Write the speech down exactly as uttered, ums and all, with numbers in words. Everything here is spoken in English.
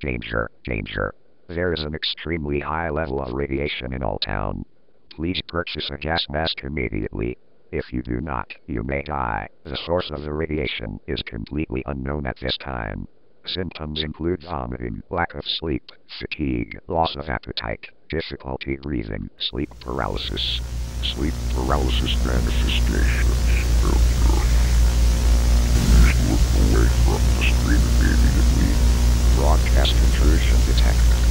Danger, danger. There is an extremely high level of radiation in Old Town. Please purchase a gas mask immediately. If you do not, you may die. The source of the radiation is completely unknown at this time. Symptoms include vomiting, lack of sleep, fatigue, loss of appetite, difficulty breathing, sleep paralysis. Sleep paralysis manifestations. Please look away from the screen immediately. Broadcast intrusion detected.